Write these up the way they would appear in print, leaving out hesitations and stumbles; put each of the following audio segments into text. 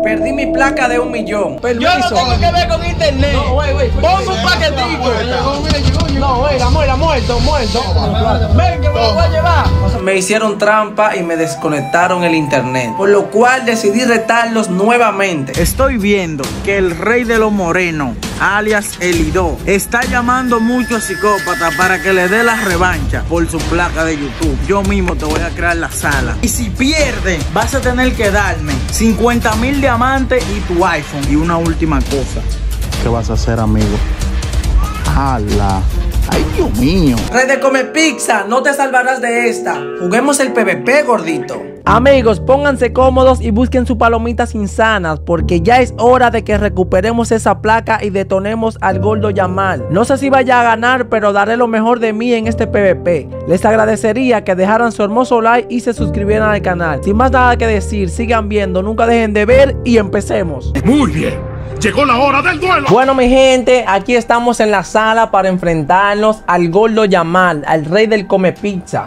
Perdí mi placa de 1 millón. Permiso. Yo no tengo que ver con internet. No, güey. Pongo un paquetico. No, güey, la muerto. Ven, que me lo voy a llevar. Me hicieron trampa y me desconectaron el internet, por lo cual decidí retarlos nuevamente. Estoy viendo que el rey de los morenos, alias Elidó, está llamando mucho a psicópata para que le dé la revancha por su placa de YouTube. Yo mismo te voy a crear la sala. Y si pierdes, vas a tener que darme 50,000 diamantes y tu iPhone. Y una última cosa. ¿Qué vas a hacer, amigo? ¡Hala! ¡Ay, Dios mío! Rey de Come Pizza, no te salvarás de esta. Juguemos el PvP, gordito. Amigos, pónganse cómodos y busquen sus palomitas insanas, porque ya es hora de que recuperemos esa placa y detonemos al gordo Yamal. No sé si vaya a ganar, pero daré lo mejor de mí en este PvP. Les agradecería que dejaran su hermoso like y se suscribieran al canal. Sin más nada que decir, sigan viendo, nunca dejen de ver y empecemos. Muy bien. Llegó la hora del duelo. Bueno, mi gente, aquí estamos en la sala para enfrentarnos al gordo Yamal, al rey del Come Pizza.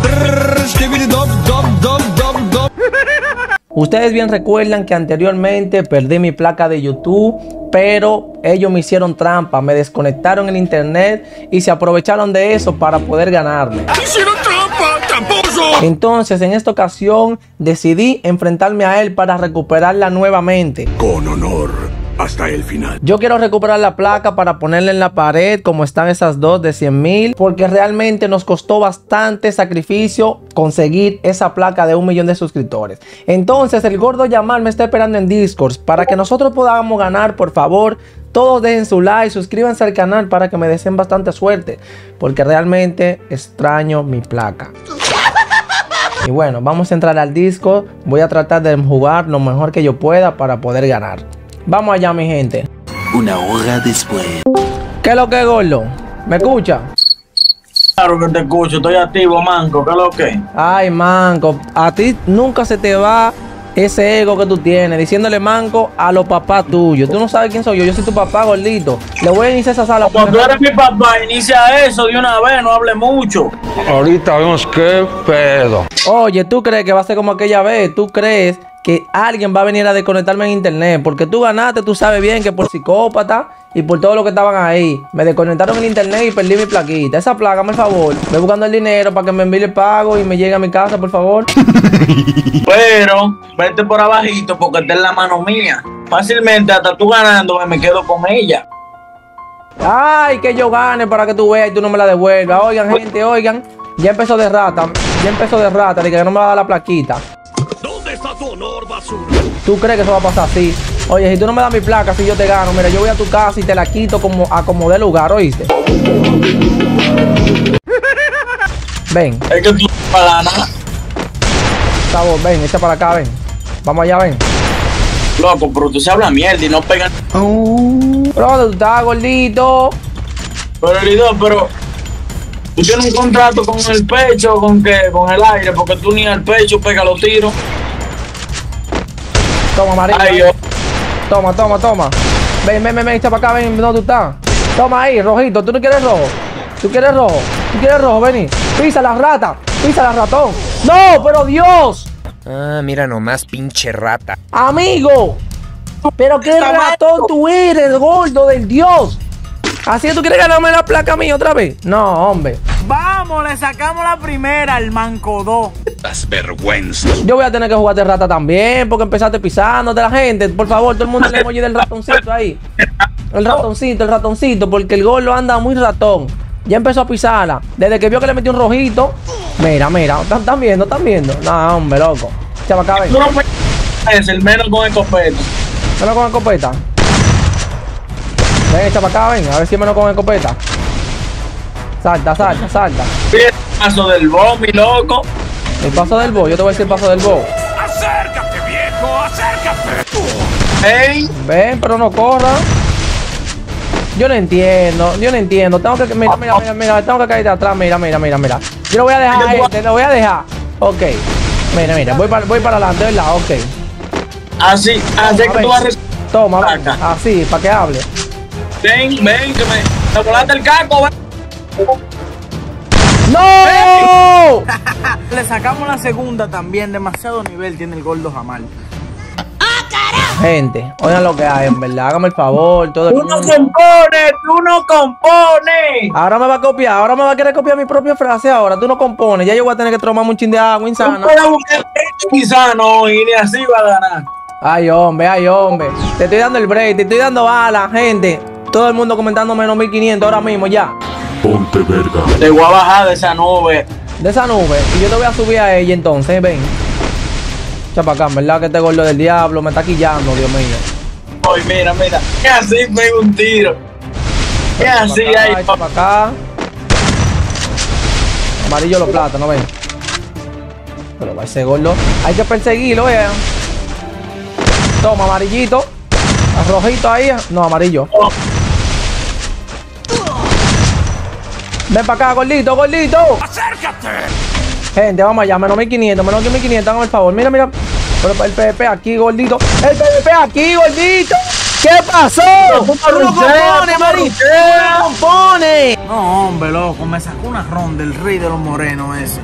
Ustedes bien recuerdan que anteriormente perdí mi placa de YouTube, pero ellos me hicieron trampa, me desconectaron el internet y se aprovecharon de eso para poder ganarme. ¡Hicieron trampa, tramposo! Entonces, en esta ocasión decidí enfrentarme a él para recuperarla nuevamente. Con honor. Hasta el final. Yo quiero recuperar la placa para ponerla en la pared como están esas dos de 100,000, porque realmente nos costó bastante sacrificio conseguir esa placa de 1 millón de suscriptores. Entonces el gordo Yamal me está esperando en Discord para que nosotros podamos ganar. Por favor, todos dejen su like, suscríbanse al canal para que me deseen bastante suerte, porque realmente extraño mi placa. Y bueno, vamos a entrar al Discord. Voy a tratar de jugar lo mejor que yo pueda para poder ganar. Vamos allá, mi gente. Una hora después. ¿Qué es lo que es, gordo? ¿Me escucha? Claro que te escucho, estoy activo, manco. ¿Qué es lo que? Ay, manco, a ti nunca se te va ese ego que tú tienes, diciéndole manco a los papás tuyos. Tú no sabes quién soy yo soy tu papá, gordito. Le voy a iniciar esa sala. Cuando tú eres mi papá, inicia eso de una vez, no hable mucho. Ahorita vemos qué pedo. Oye, ¿tú crees que va a ser como aquella vez? ¿Tú crees que alguien va a venir a desconectarme en internet? Porque tú ganaste, tú sabes bien que por psicópata y por todo lo que estaban ahí, me desconectaron el internet y perdí mi plaquita. Esa placa, hazme el favor. Voy buscando el dinero para que me envíe el pago y me llegue a mi casa, por favor. Pero vete por abajito porque está en la mano mía. Fácilmente, hasta tú ganando, me quedo con ella. Ay, que yo gane para que tú veas y tú no me la devuelvas. Oigan, gente, oigan. Ya empezó de rata. De que no me va a dar la plaquita. ¿Dónde está tu honor, basura? ¿Tú crees que eso va a pasar así? Oye, si tú no me das mi placa, si yo te gano, mira, yo voy a tu casa y te la quito como de lugar, ¿oíste? Ven. Es que tú para nada. Sabor, ven, echa para acá, ven. Vamos allá, ven. Loco, pero tú se habla mierda y no pegan. Pero ¿dónde tú estás, gordito? Pero Elidó, pero tú tienes un contrato con el pecho, con el aire, porque tú ni al pecho pega los tiros. Toma, María. Ay, yo. Toma. Ven, echa para acá, ven, ¿dónde tú estás? Toma ahí, rojito, ¿tú no quieres rojo? ¿Tú quieres rojo? Vení. Pisa la rata, ratón. ¡No, pero Dios! Ah, mira nomás, pinche rata. ¡Amigo! ¡Pero qué ratón tú eres, gordo del Dios! ¿Así que tú quieres ganarme la placa mía otra vez? No, hombre. Vamos, le sacamos la primera al manco 2. Las vergüenzas. Yo voy a tener que jugar de rata también, porque empezaste pisando de la gente. Por favor, todo el mundo le emoji del ratoncito ahí. El ratoncito, porque el gordo anda muy ratón. Ya empezó a pisarla. Desde que vio que le metió un rojito. Mira. ¿Están viendo? No, hombre, loco. Echa para acá, ven. Es el menos con escopeta. Menos con escopeta. Ven, echa para acá, ven. A ver si es menos con escopeta. Salta. El paso del bo, mi loco. El paso del bo, yo te voy a decir el paso del bo. Acércate, viejo, acércate. Ey. Ven, pero no corra. Yo no entiendo. Tengo que, mira, tengo que caer de atrás, mira. Yo lo voy a dejar, lo voy a dejar. Ok. Mira, voy para adelante, ¿verdad? Ok. Así que tú vas a toma, así, para que hable. Ven, que me volaste el caco, ven. ¡No! Le sacamos la segunda también. Demasiado nivel tiene el gordo Jamal. ¡Ah, carajo! Gente, oigan lo que hay, en verdad. Hágame el favor, todo el Tú no mundo. compones, tú no compones. Ahora me va a copiar, ahora me va a querer copiar mi propia frase. Ahora tú no compones. Ya yo voy a tener que tomarme un chin de agua insana. Quizá no, y ni así va a ganar. Ay, hombre, ay, hombre. Te estoy dando el break, te estoy dando balas, gente. Todo el mundo comentando menos 1500 ahora mismo ya. Ponte verga. Te voy a bajar de esa nube. De esa nube. Y yo te voy a subir a ella entonces, ven. Echa para acá, en verdad que este gordo del diablo me está quillando, Dios mío. Ay, mira, mira. Que así pega un tiro. Que así hay. Echa para acá. Amarillo los plátanos, ven. Pero va ese gordo. Hay que perseguirlo, vean. Toma, amarillito. Rojito ahí. No, amarillo. Ven para acá, gordito, gordito. ¡Acércate! Gente, vamos allá, menos 1500, menos que 1500, háganme el favor. Mira, mira. Pero el PvP aquí, gordito. El PvP aquí, gordito. ¿Qué pasó? Tú no compones, Mari. Tú no compones. No, hombre, loco. Me sacó una ronda el rey de los morenos ese.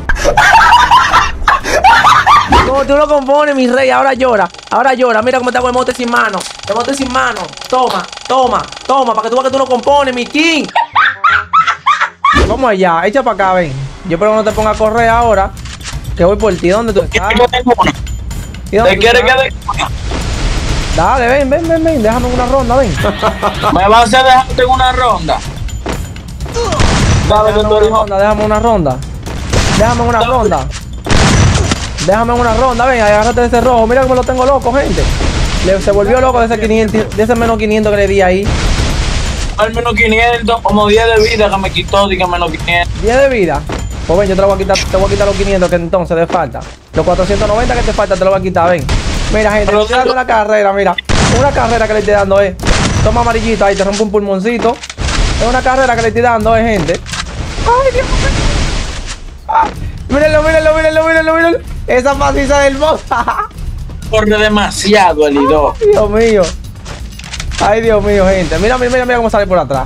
No, tú no compones, mi rey. Ahora llora. Ahora llora. Mira cómo te hago el mote sin mano. El mote sin mano. Toma, toma, toma. Para que tú veas que tú no compones, mi king. Vamos allá. Echa para acá, ven. Yo espero que no te pongas a correr ahora. Que voy por ti. ¿Dónde tú estás? ¿Y dónde ¿Te tú quieres estás? que Dale, ven, ven, ven, ven. Déjame una ronda, ven. me vas a dejarte en una ronda? Dale, que tú eres Ronda, déjame una ronda. Déjame una ronda. Déjame una ronda, ven, agárrate de ese rojo. Mira cómo lo tengo loco, gente. Se volvió loco de ese 500, de ese menos 500 que le di ahí. al menos 500, como 10 de vida que me quitó, diga menos 500. 10 de vida. Pues ven, yo te voy a quitar los 500 que entonces te falta. Los 490 que te falta te lo voy a quitar, ven. Mira, gente, le estoy dando una carrera, mira. Una carrera que le estoy dando, Toma amarillito, ahí te rompo un pulmoncito. Es una carrera que le estoy dando, gente. Ay, Dios mío. Ah, mírenlo, mírenlo, mírenlo, mírenlo, mírenlo. Esa maciza del boss. Corre demasiado el idol. Dios mío. Ay, Dios mío, gente. Mira, mira, mira cómo sale por atrás.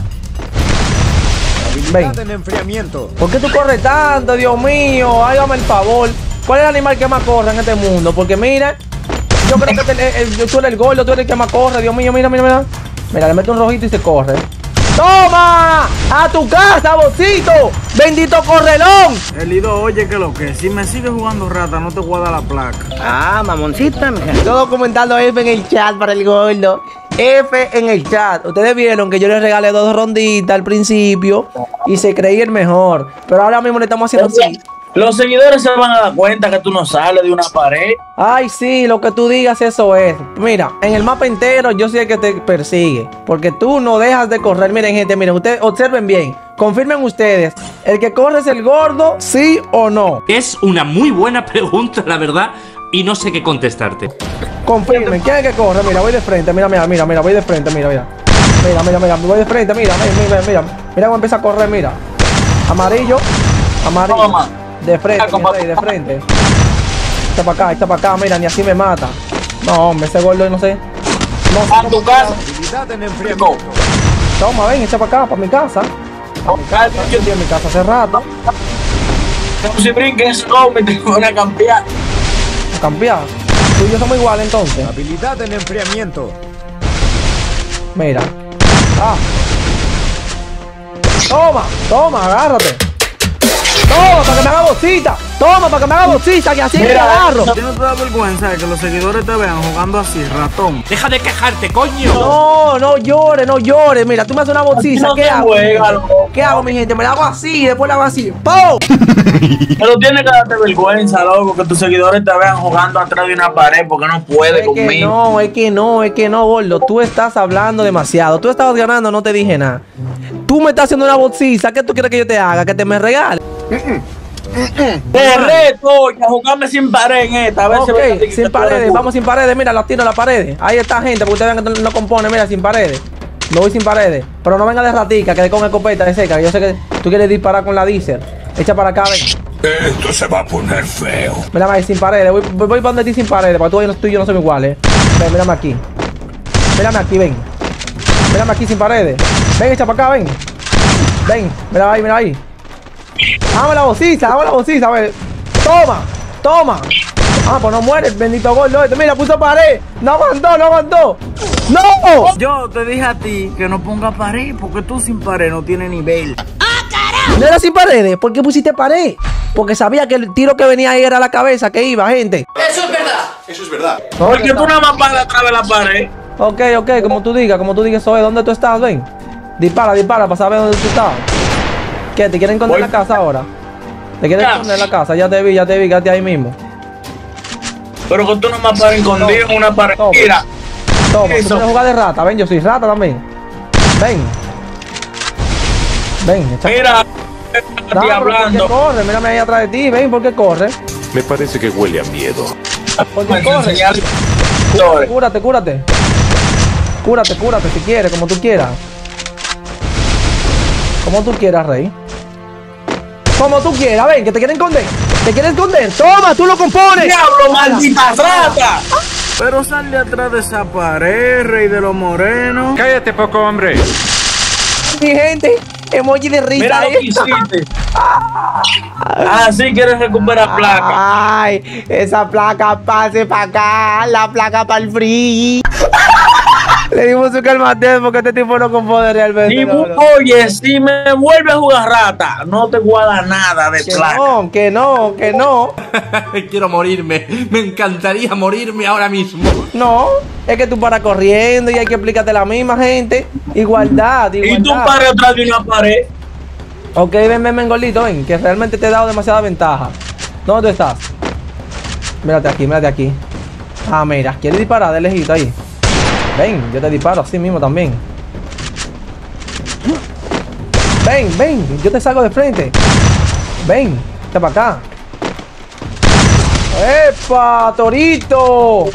Ven. En enfriamiento. ¿Por qué tú corres tanto, Dios mío? Hágame el favor. ¿Cuál es el animal que más corre en este mundo? Porque mira, yo creo que tú eres el gordo, tú eres el que más corre. Dios mío, mira, mira, mira. Mira, le mete un rojito y se corre. ¡Toma! ¡A tu casa, bocito! ¡Bendito correlón! Elido, oye que lo que, si me sigues jugando rata, no te voy a dar la placa. Ah, mamoncita, mija. Todo comentando F en el chat para el gordo. F en el chat. Ustedes vieron que yo les regalé 2 ronditas al principio y se creía el mejor. Pero ahora mismo le estamos haciendo así. Los seguidores se van a dar cuenta que tú no sales de una pared. Ay, sí, lo que tú digas, eso es. Mira, en el mapa entero yo soy el que te persigue. Porque tú no dejas de correr. Miren, gente, miren, ustedes observen bien. Confirmen ustedes. ¿El que corre es el gordo, sí o no? Es una muy buena pregunta, la verdad, y no sé qué contestarte. Confirmen, ¿quién es el que corre? Mira, voy de frente, mira, mira, mira, mira, voy de frente, mira, mira. Mira, mira, mira, voy de frente, mira, mira, mira, mira. Mira cómo empieza a correr, mira. Amarillo, amarillo. Toma. De frente, mi rey, de frente. Está para acá, mira, ni así me mata. No, hombre, ese gordo, no sé. No sé A cómo tu casa. Habilidad en enfriamiento. Toma, ven, echa para acá, para mi casa. Yo estoy en mi casa hace rato. Como si brinquen ese hombre y te van a cambiar. A cambiar. Tú y yo somos iguales entonces. Habilidad en enfriamiento. Mira. Ah. Toma, toma, agárrate. Toma, para que me haga bolsita. Toma, para que me haga bolsita, que así me agarro. ¿A ti no te da vergüenza de que los seguidores te vean jugando así, ratón? ¡Deja de quejarte, coño! No, no llores, no llores. Mira, tú me haces una bolsita, No ¿qué te hago? juega, loco. ¿Qué hago, mi gente? Me la hago así, después la hago así. ¡Pum! Pero tienes que darte vergüenza, loco, que tus seguidores te vean jugando atrás de una pared porque no puedes Es que conmigo. no, es que no, gordo. Tú estás hablando demasiado. Tú estabas ganando, no te dije nada. Tú me estás haciendo una bolsita. ¿Qué tú quieres que yo te haga? ¿Que te me regale? Te reto a jugarme sin pared en esta. A ver si Ok, ves que sin tú paredes, eres vamos sin paredes, mira, la tiro a la paredes. Ahí está, gente, porque ustedes vean que no compone, mira, sin paredes. Me voy sin paredes. Pero no venga de ratica, que con escopeta de seca, que yo sé que tú quieres disparar con la Deezer. Echa para acá, ven. Esto se va a poner feo. Mírame ahí, sin paredes, voy para donde ti sin paredes, porque tú y yo no somos iguales. Ven, mírame aquí. Mírame aquí, ven. Mírame aquí sin paredes. Ven, echa para acá, ven. Ven, mira ahí. Dame la bolsita, a ver. Toma, toma. Ah, pues no muere el bendito gordo este. Mira, puso pared. No aguantó, no aguantó. ¡No! Yo te dije a ti que no ponga pared, porque tú sin pared no tienes nivel. ¿No era sin paredes? ¿Por qué pusiste pared? Porque sabía que el tiro que venía ahí era la cabeza que iba, gente. Eso es verdad. Eso es verdad. Porque tú nada más paras atrás de la pared. Ok, como tú digas, Zoe. ¿Dónde tú estás? Ven. Dispara para saber dónde tú estás. ¿Qué? ¿Te quieren esconder en la casa ahora? ¿Te quieren esconder en la casa? Ya te vi, quédate ahí mismo. Pero que tú nada más paras escondido en una pared. Mira. Toma, tú Eso. quieres jugar de rata. Ven, yo soy rata también. Ven, echa. Mira. Estoy ¿Por qué hablando. corre? Mírame ahí atrás de ti. Ven, ¿por qué corre? Me parece que huele a miedo. ¿Por qué corre? Cúrate. Cúrate si quieres, como tú quieras. Como tú quieras, rey. Como tú quieras, ven, que te quieren esconder. Toma, tú lo compones. ¡Diablo, maldita rata! Pero sal de atrás de esa pared, rey de los morenos. Cállate poco, hombre. Mi gente, emoji de risa. Mira lo que hiciste. Así quieres recuperar placa. Ay, esa placa pase para acá, la placa para el free. Le dimos su calmatez porque este tipo no compone realmente. Y, no. oye, si me vuelve a jugar rata, no te guarda nada de placa. Que no. Quiero morirme. Me encantaría morirme ahora mismo. No, es que tú paras corriendo y hay que explicarte la misma, gente. Igualdad. Y tú paras atrás de una pared. Ok, ven, gordito, ven, que realmente te he dado demasiada ventaja. ¿Dónde tú estás? Mírate aquí. Ah, mira, ¿quieres disparar de lejito ahí? Ven, yo te disparo así mismo también. Ven, yo te salgo de frente. Ven, vete para acá. ¡Epa, torito!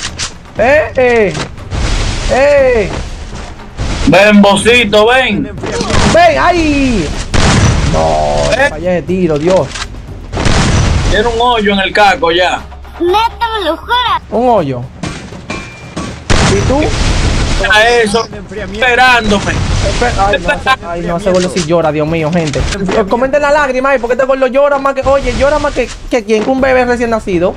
Ven, bocito, ven. ¡Ven, ahí! No, fallé de tiro, Dios. Tiene un hoyo en el caco ya. Neta, me lo jura. Un hoyo. ¿Y tú? A eso, esperándome. Ay, no, ese gordo sí llora, Dios mío, gente. Comenten la lágrima ahí, porque este gordo llora más que... Oye, llora más que quien, que un bebé recién nacido.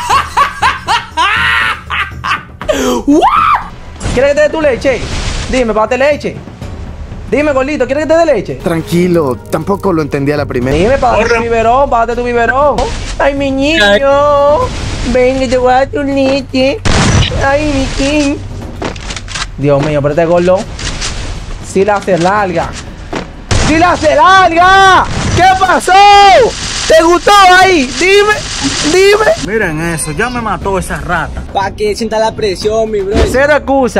¿Quieres que te dé tu leche? Dime, pate leche. Dime, gordito, ¿quieres que te dé leche? Tranquilo, tampoco lo entendí a la primera. Dime, párate tu biberón. Ay, mi niño. Ven, que te voy a dar tu leche. Ay, mi king. Dios mío, pero este gordo sí la hace larga. ¡Sí la hace larga! ¿Qué pasó? ¿Te gustó ahí? Dime. Miren eso, ya me mató esa rata. Pa' que sienta la presión, mi bro. Cero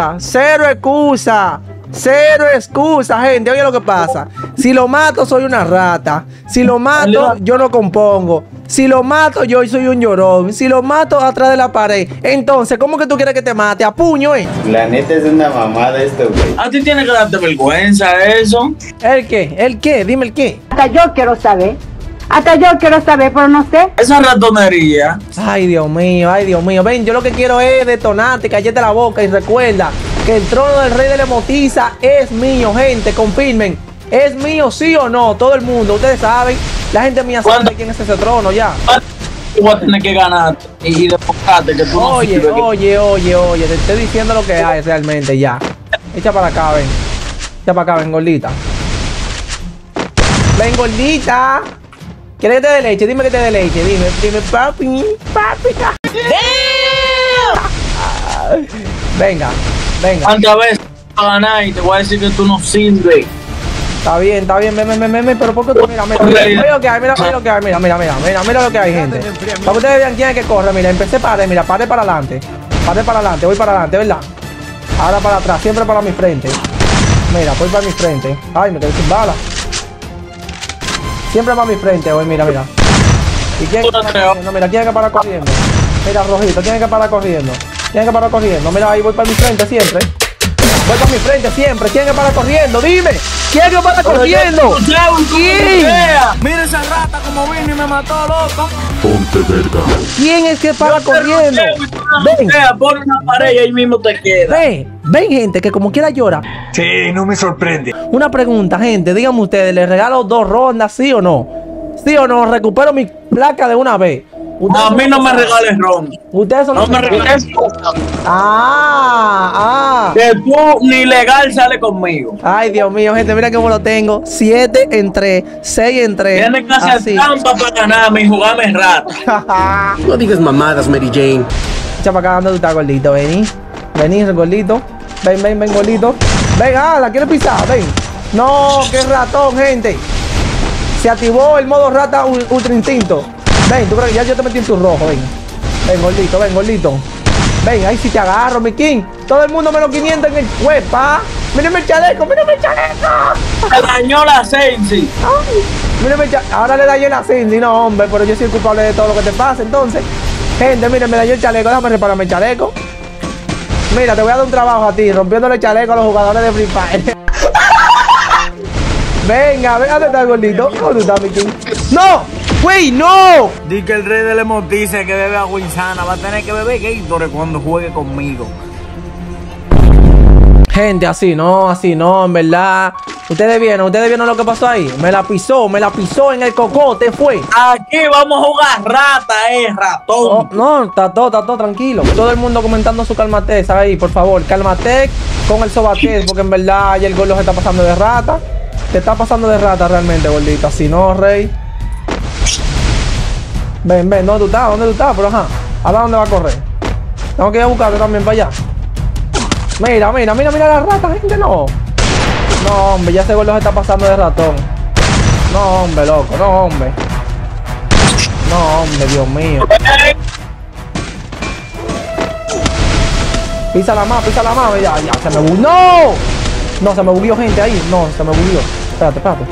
excusa, gente. Oye lo que pasa. Si lo mato, soy una rata. Si lo mato, yo no compongo. Si lo mato, yo soy un llorón. Si lo mato atrás de la pared. Entonces, ¿cómo que tú quieres que te mate? A puño, La neta es una mamada esto, güey. A ti tiene que darte vergüenza eso. ¿El qué? ¿El qué? Dime el qué. Hasta yo quiero saber, pero no sé. Esa ratonería. Ay, Dios mío. Ven, yo lo que quiero es detonarte, cállate la boca y recuerda que el trono del rey de la emotiza es mío, gente. Confirmen. ¿Es mío, sí o no? Todo el mundo, ustedes saben. La gente mía sabe quién es ese trono ya. Tú vas a tener que ganar y demostrarte que tú no sirves. Oye, te estoy diciendo lo que hay realmente ya. Echa para acá, ven. Echa para acá, ven, gordita. Ven, gordita. ¿Quieres que te dé leche? Dime que te dé leche. Dime, papi. Venga. ¿Cuántas veces vas a ganar y te voy a decir que tú no sirves? Está bien, ven, pero ¿por qué tú? Mira lo que hay, mira lo que hay, gente. Para que ustedes vean quién es que corre, mira, empecé pare para adelante, voy para adelante, ¿verdad? Ahora para atrás, siempre para mi frente. Mira, voy para mi frente. Ay, me quedé sin bala. Siempre para mi frente, voy, mira. ¿Y quién es que para corriendo? Mira, ¿quién es que para corriendo? Mira, rojito, ¿quién es que para corriendo? Mira, ahí voy para mi frente siempre. Voy para mi frente siempre. ¿Quién es para corriendo? Dime. ¿Quién es para corriendo? ¿Quién? Mira esa rata como vino y me mató, loco. Ponte verga. ¿Quién es que para corriendo? Ven. Pon una pared y ahí mismo te queda. Ven, gente, que como quiera llora. Sí, no me sorprende. Una pregunta, gente. Díganme ustedes, ¿les regalo 2 rondas, sí o no? ¿Sí o no? ¿Recupero mi placa de una vez? A mí no me regales ron. Ustedes son No me regales. Que tú ni legal sale conmigo. Ay, Dios mío, gente, mira cómo lo tengo. 7 en 3, 6 en 3. Tienes que hacer trampa para ganarme y jugarme rata. No digas mamadas, Mary Jane. Echa para acá, ¿dónde tú estás, gordito? Vení, gordito. Ven, gordito. Ven, la quieres pisar, ven. No, qué ratón, gente. Se activó el modo rata ultra instinto. Ven, tú crees que ya yo te metí en tu rojo, ven. Ven, gordito. Ven, ahí sí te agarro, mi king. Todo el mundo menos 500 en el web, pa. Mírame el chaleco. Me dañó la Sensi. Mírame el chaleco. Ahora le dañé la Cindy, no, hombre, pero yo soy el culpable de todo lo que te pasa, entonces. Gente, mira, me dañó el chaleco. Déjame repararme el chaleco. Mira, te voy a dar un trabajo a ti, rompiéndole el chaleco a los jugadores de Free Fire. Venga, ¿dónde está el gordito? ¿Dónde está mi king? ¡No! ¡Wey, no! Di que el rey del emo dice que bebe agua insana. Va a tener que beber Gatorade cuando juegue conmigo. Gente, así no, en verdad. Ustedes vieron lo que pasó ahí. Me la pisó en el cocote, fue. Aquí vamos a jugar rata, ratón. Oh, no, está todo tranquilo. Todo el mundo comentando su calmatez ahí, por favor. Calmatez con el sobatez, porque en verdad ya el gordo se está pasando de rata. Te está pasando de rata realmente, gordito. Así no, rey. Ven, ¿dónde tú estás? Pero ajá, ¿a dónde va a correr? Tengo que ir a buscarte también para allá. Mira la rata, gente, no. No, hombre, ya ese gordo se está pasando de ratón. No, hombre, loco, no, hombre, Dios mío. Písala más, ya, se me bugueó. ¡No! No, se me bugueó, gente, ahí. No, se me bugueó. Espérate.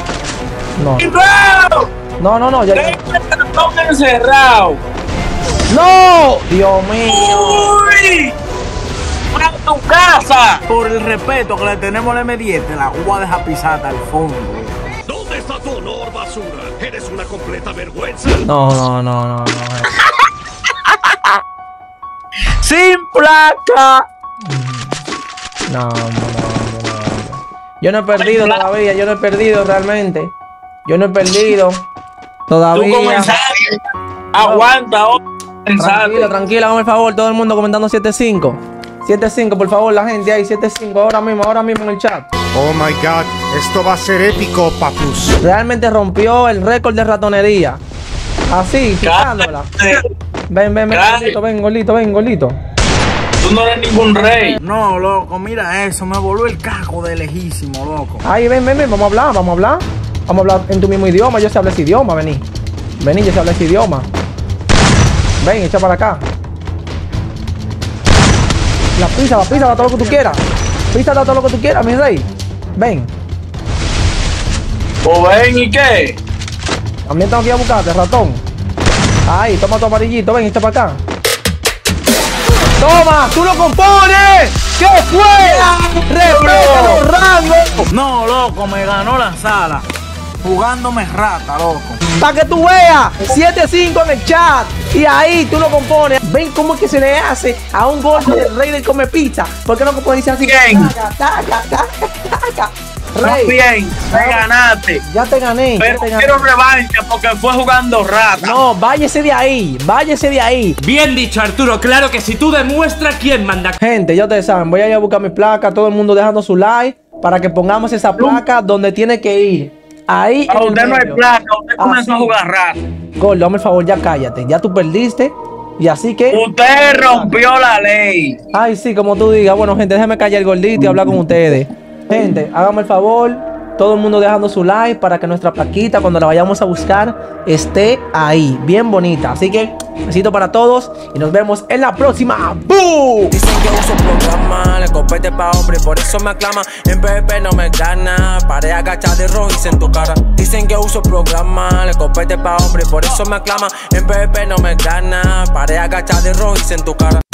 No, ya. Estamos encerrados. ¡No! Dios mío. ¡Uy! ¡A tu casa! Por el respeto que le tenemos al M10, te la voy a dejar pisada al fondo. ¿Dónde está tu honor, basura? Eres una completa vergüenza. No. ¡Sin placa! No. Yo no he perdido todavía, realmente. Yo no he perdido todavía. Tú comenzaste. Aguanta, Tranquila, hazme el favor, todo el mundo comentando 7-5. 7-5, por favor, la gente ahí, 7-5, ahora mismo en el chat. Oh my god, esto va a ser épico, papus. Realmente rompió el récord de ratonería. Así, quitándola. Ven, gordito. Tú no eres ningún rey. No, loco, mira eso, me volvió el caco de lejísimo, loco. Ahí, ven, vamos a hablar. Vamos a hablar en tu mismo idioma, yo sé hablar ese idioma, vení, yo sé hablar ese idioma. Ven, echa para acá. La písala todo lo que tú quieras. Písala todo lo que tú quieras, mi rey. Ven. ¿O ven y qué? También tengo que ir a buscarte, ratón. Ahí, toma tu amarillito, ven, echa para acá. ¡Toma! ¡Tú lo compones! ¿Qué fue? ¡Respeta los rangos! No, loco, me ganó la sala. Jugándome rata, loco. Para que tú veas, 7-5 en el chat. Y ahí tú lo compones. Ven cómo es que se le hace a un gordo del rey del come pizza. ¿Por qué no compones así? Bien. Taca. Rey, bien, me ganaste. Ya te gané. Pero quiero revancha porque fue jugando rata. No, váyese de ahí. Bien dicho, Arturo. Claro que si tú demuestras quién manda. Gente, ya ustedes saben, voy a ir a buscar mi placa. Todo el mundo dejando su like para que pongamos esa placa donde tiene que ir. Ahí. A usted no hay placa, usted comenzó a jugar rata. Gordo, dame el favor, ya cállate. Ya tú perdiste. Y así que. Usted rompió la ley. Ay, sí, como tú digas. Bueno, gente, déjame callar el gordito y hablar con ustedes. Gente, háganme el favor, todo el mundo dejando su like para que nuestra plaquita, cuando la vayamos a buscar, esté ahí, bien bonita. Así que, besito para todos y nos vemos en la próxima. ¡Boo! Dicen que uso programa, le compete pa' hombre, por eso me aclaman. En PvP no me gana, paré agachada de rojiz en tu cara. Dicen que uso programa, le compete pa' hombre, por eso me aclaman. En PvP no me gana, paré agachada de rojiz en tu cara.